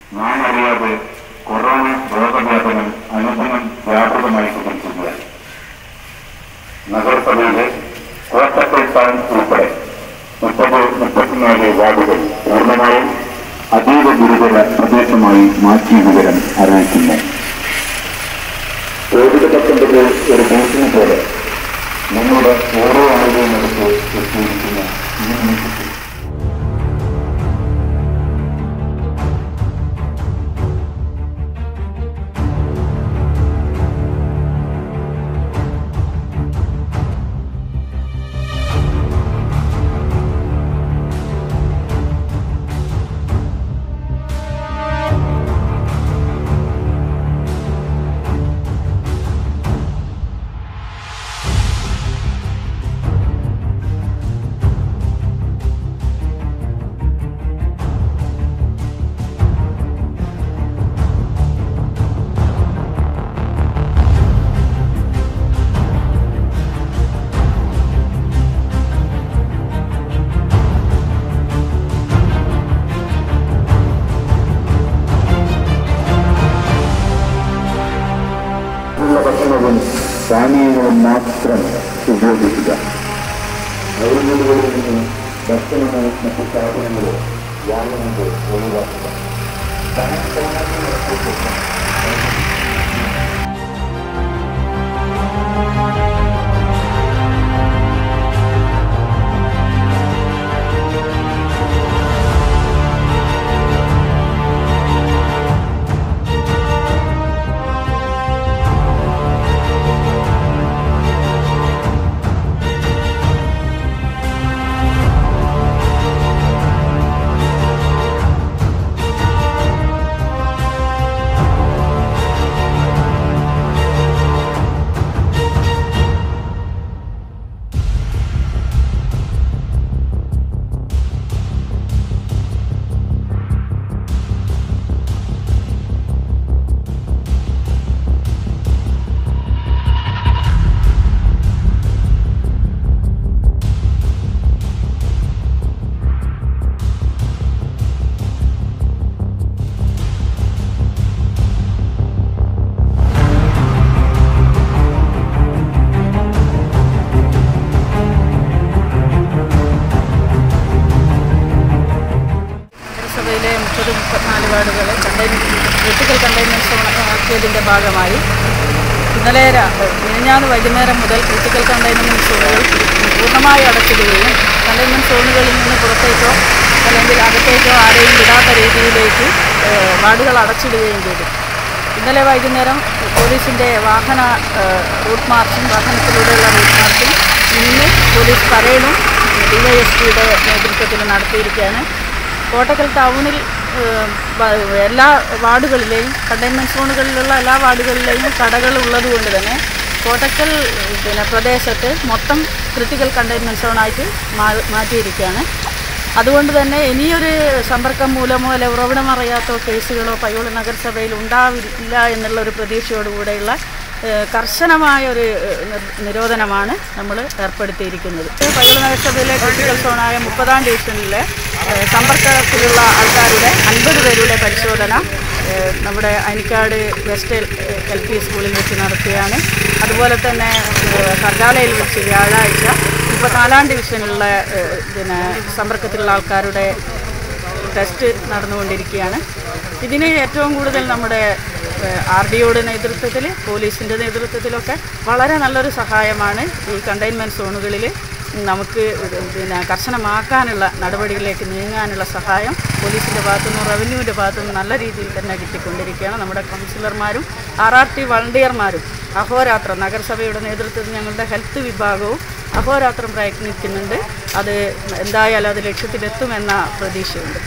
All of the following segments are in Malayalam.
നാം അറിയാതെ കൊറോണ രോഗവ്യാപനം അനുദിനം വ്യാപകമായി കൊണ്ടിരിക്കുകയാണ്. നഗരസഭയിലെ കോട്ടക്കൽ ടൗൺ ഉൾപ്പെടെ 34 വാർഡുകൾ പൂർണ്ണമായും അതീവ ഗുരുതര പ്രദേശമായി മാറ്റിയ വിവരം അറിയിക്കുന്നു. COVID-19 ഒരു ഭീഷണി പോലെ നമ്മുടെ ഓരോ ആളുകളും എടുത്ത് എത്തിയിരിക്കുന്ന ഈ നിമിഷത്തിൽ ഭക്ഷണവും പാനീയങ്ങളും മാത്രം ഉപയോഗിക്കുക. അയൽവീടുകളിൽ നിന്ന് ഭക്ഷണമോ മറ്റു സാധനങ്ങളോ വാങ്ങുന്നത് ഒഴിവാക്കുക. നഗരസഭയിലെ 34 വാർഡുകളെ ക്രിട്ടിക്കൽ കണ്ടെയ്ൻമെന്റ് സോൺ ആക്കിയതിൻ്റെ ഭാഗമായി ഇന്നലെ മിനിഞ്ഞാന്ന് വൈകുന്നേരം മുതൽ ക്രിട്ടിക്കൽ കണ്ടെയ്ൻമെന്റ് സോണുകൾ പൂർണ്ണമായി അടച്ചിടുകയും കണ്ടെയ്ൻമെന്റ് സോണുകളിൽ നിന്ന് പുറത്തേക്കോ അല്ലെങ്കിൽ അകത്തേക്കോ ആരെയും വിടാത്ത രീതിയിലേക്ക് വാർഡുകൾ അടച്ചിടുകയും ചെയ്തു. ഇന്നലെ വൈകുന്നേരം പോലീസിൻ്റെ വാഹന റൂട്ട് മാർച്ചും വാഹനത്തിലൂടെയുള്ള റൂട്ട് മാർച്ചും ഇന്ന് പോലീസ് പരേഡും DYSPയുടെ നേതൃത്വത്തിൽ നടത്തിയിരിക്കുകയാണ്. കോട്ടക്കൽ ടൗണിൽ എല്ലാ വാർഡുകളിലെയും കണ്ടെയ്ൻമെൻറ്റ് സോണുകളിലുള്ള എല്ലാ വാർഡുകളിലെയും കടകൾ ഉള്ളതുകൊണ്ട് തന്നെ കോട്ടക്കൽ പ്രദേശത്ത് മൊത്തം ക്രിട്ടിക്കൽ കണ്ടെയ്ൻമെൻറ്റ് സോണായിട്ട് മാറ്റിയിരിക്കുകയാണ്. അതുകൊണ്ട് തന്നെ ഇനിയൊരു സമ്പർക്കം മൂലമോ അല്ലെ ഉറവിടം അറിയാത്തോ കേസുകളോ പയ്യോളി നഗരസഭയിൽ ഉണ്ടാവില്ല എന്നുള്ളൊരു പ്രതീക്ഷയോടുകൂടെയുള്ള കർശനമായ ഒരു നിരോധനമാണ് നമ്മൾ ഏർപ്പെടുത്തിയിരിക്കുന്നത്. പയ്യോളി നഗരസഭയിലെ ക്രിട്ടിക്കൽ സോണായ 30-ാം ഡിവിഷനിലെ സമ്പർക്കത്തിലുള്ള ആൾക്കാരുടെ 50 പേരുടെ പരിശോധന നമ്മുടെ അനിക്കാട് വെസ്റ്റ് LP സ്കൂളിൽ വെച്ച് നടത്തുകയാണ്. അതുപോലെ തന്നെ സർഗാലയിൽ വെച്ച് വ്യാഴാഴ്ച 34-ാം ഡിവിഷനിലുള്ള സമ്പർക്കത്തിലുള്ള ആൾക്കാരുടെ ടെസ്റ്റ് നടന്നുകൊണ്ടിരിക്കുകയാണ്. ഇതിന് ഏറ്റവും കൂടുതൽ നമ്മുടെ RDOയുടെ നേതൃത്വത്തിൽ പോലീസിൻ്റെ നേതൃത്വത്തിലൊക്കെ വളരെ നല്ലൊരു സഹായമാണ് ഈ കണ്ടെയ്ൻമെൻറ്റ് സോണുകളിൽ നമുക്ക് കർശനമാക്കാനുള്ള നടപടികളിലേക്ക് നീങ്ങാനുള്ള സഹായം പോലീസിൻ്റെ ഭാഗത്തുനിന്നും റവന്യൂവിൻ്റെ ഭാഗത്തുനിന്നും നല്ല രീതിയിൽ തന്നെ കിട്ടിക്കൊണ്ടിരിക്കുകയാണ്. നമ്മുടെ കൗൺസിലർമാരും RRT വളണ്ടിയർമാരും അഹോരാത്രം നഗരസഭയുടെ നേതൃത്വത്തിൽ ഞങ്ങളുടെ ഹെൽത്ത് വിഭാഗവും അഹോരാത്രം പ്രയത്നിക്കുന്നുണ്ട്. അത് എന്തായാലും അത് ലക്ഷ്യത്തിലെത്തുമെന്ന പ്രതീക്ഷയുണ്ട്.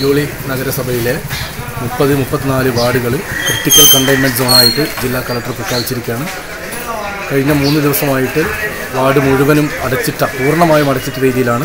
പയ്യോളി നഗരസഭയിലെ 34 വാർഡുകൾ ക്രിട്ടിക്കൽ കണ്ടെയ്ൻമെൻറ്റ് സോണായിട്ട് ജില്ലാ കളക്ടർ പ്രഖ്യാപിച്ചിരിക്കുകയാണ്. കഴിഞ്ഞ 3 ദിവസമായിട്ട് വാർഡ് മുഴുവനും പൂർണ്ണമായും അടച്ചിട്ട രീതിയിലാണ്.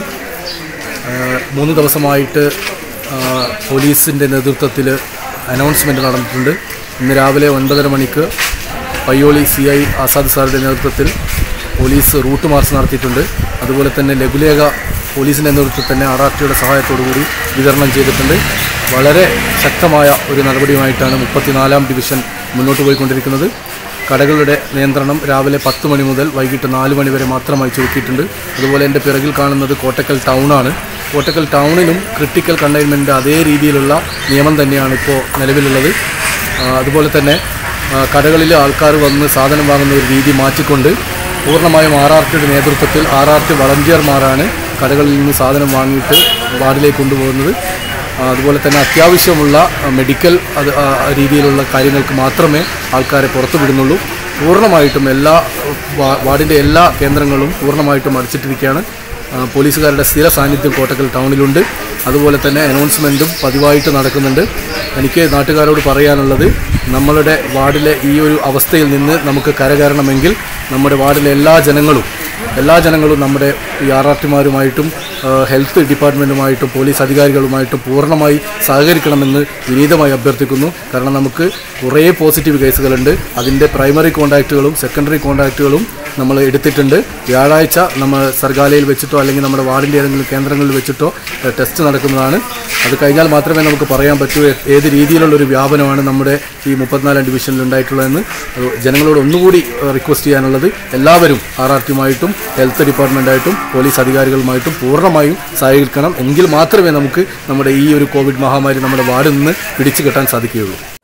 3 ദിവസമായിട്ട് പോലീസിൻ്റെ നേതൃത്വത്തിൽ അനൗൺസ്മെൻറ്റ് നടന്നിട്ടുണ്ട്. ഇന്ന് രാവിലെ 9:30 മണിക്ക് പയ്യോളി CI ആസാദ് സാറിൻ്റെ നേതൃത്വത്തിൽ പോലീസ് റൂട്ട് മാർച്ച് നടത്തിയിട്ടുണ്ട്. അതുപോലെ തന്നെ ലഘുലേഖ പോലീസിൻ്റെ നേതൃത്വത്തിൽ തന്നെ RRTയുടെ സഹായത്തോടുകൂടി വിതരണം ചെയ്തിട്ടുണ്ട്. വളരെ ശക്തമായ ഒരു നടപടിയുമായിട്ടാണ് 34-ാം ഡിവിഷൻ മുന്നോട്ട് പോയിക്കൊണ്ടിരിക്കുന്നത്. കടകളുടെ നിയന്ത്രണം രാവിലെ 10 മണി മുതൽ വൈകിട്ട് 4 മണി വരെ മാത്രമായി ചുരുക്കിയിട്ടുണ്ട്. അതുപോലെ എൻ്റെ പിറകിൽ കാണുന്നത് കോട്ടക്കൽ ടൗണാണ്. കോട്ടക്കൽ ടൗണിലും ക്രിട്ടിക്കൽ കണ്ടെയ്ൻമെൻറ്റ് അതേ രീതിയിലുള്ള നിയമം തന്നെയാണ് ഇപ്പോൾ നിലവിലുള്ളത്. അതുപോലെ തന്നെ കടകളിൽ ആൾക്കാർ വന്ന് സാധനം വാങ്ങുന്ന ഒരു രീതി മാറ്റിക്കൊണ്ട് പൂർണ്ണമായും RRTയുടെ നേതൃത്വത്തിൽ RRT വളണ്ടിയർമാരാണ് കടകളിൽ നിന്ന് സാധനം വാങ്ങിയിട്ട് വാർഡിലേക്ക് കൊണ്ടുപോകുന്നത്. അതുപോലെ തന്നെ അത്യാവശ്യമുള്ള മെഡിക്കൽ രീതിയിലുള്ള കാര്യങ്ങൾക്ക് മാത്രമേ ആൾക്കാരെ പുറത്തു വിടുന്നുള്ളൂ. പൂർണ്ണമായിട്ടും വാർഡിൻ്റെ എല്ലാ കേന്ദ്രങ്ങളും പൂർണ്ണമായിട്ടും അടച്ചിട്ടിരിക്കുകയാണ്. പോലീസുകാരുടെ സ്ഥിര സാന്നിധ്യം കോട്ടക്കൽ ടൗണിലുണ്ട്. അതുപോലെ തന്നെ അനൗൺസ്മെൻറ്റും പതിവായിട്ട് നടക്കുന്നുണ്ട്. എനിക്ക് നാട്ടുകാരോട് പറയാനുള്ളത്, നമ്മളുടെ വാർഡിലെ ഈ ഒരു അവസ്ഥയിൽ നിന്ന് നമുക്ക് കരകയറണമെങ്കിൽ നമ്മുടെ വാർഡിലെ എല്ലാ ജനങ്ങളും നമ്മുടെ ഈ RRTമാരുമായിട്ടും ഹെൽത്ത് ഡിപ്പാർട്ട്മെൻറ്റുമായിട്ടും പോലീസ് അധികാരികളുമായിട്ടും പൂർണ്ണമായി സഹകരിക്കണമെന്ന് വിനീതമായി അഭ്യർത്ഥിക്കുന്നു. കാരണം നമുക്ക് കുറേ പോസിറ്റീവ് കേസുകളുണ്ട്. അതിൻ്റെ പ്രൈമറി കോൺടാക്റ്റുകളും സെക്കൻഡറി കോൺടാക്റ്റുകളും നമ്മൾ എടുത്തിട്ടുണ്ട്. വ്യാഴാഴ്ച നമ്മൾ സർഗാലയിൽ വെച്ചിട്ടോ അല്ലെങ്കിൽ നമ്മുടെ വാർഡിൻ്റെ ഏതെങ്കിലും കേന്ദ്രങ്ങളിൽ വെച്ചിട്ടോ ടെസ്റ്റ് നടക്കുന്നതാണ്. അത് കഴിഞ്ഞാൽ മാത്രമേ നമുക്ക് പറയാൻ പറ്റൂ ഏത് രീതിയിലുള്ളൊരു വ്യാപനമാണ് നമ്മുടെ ഈ 34-ാം ഡിവിഷനിൽ ഉണ്ടായിട്ടുള്ളതെന്ന്. ജനങ്ങളോട് ഒന്നുകൂടി റിക്വസ്റ്റ് ചെയ്യാനുള്ളത്, എല്ലാവരും RRTയുമായിട്ടും ഹെൽത്ത് ഡിപ്പാർട്ട്മെൻറ്റായിട്ടും പോലീസ് അധികാരികളുമായിട്ടും പൂർണ്ണമായും സഹകരിക്കണം. എങ്കിൽ മാത്രമേ നമുക്ക് നമ്മുടെ ഈ ഒരു കോവിഡ് മഹാമാരി നമ്മുടെ വാർഡിൽ നിന്ന് പിടിച്ചു കെട്ടാൻ സാധിക്കുകയുള്ളൂ.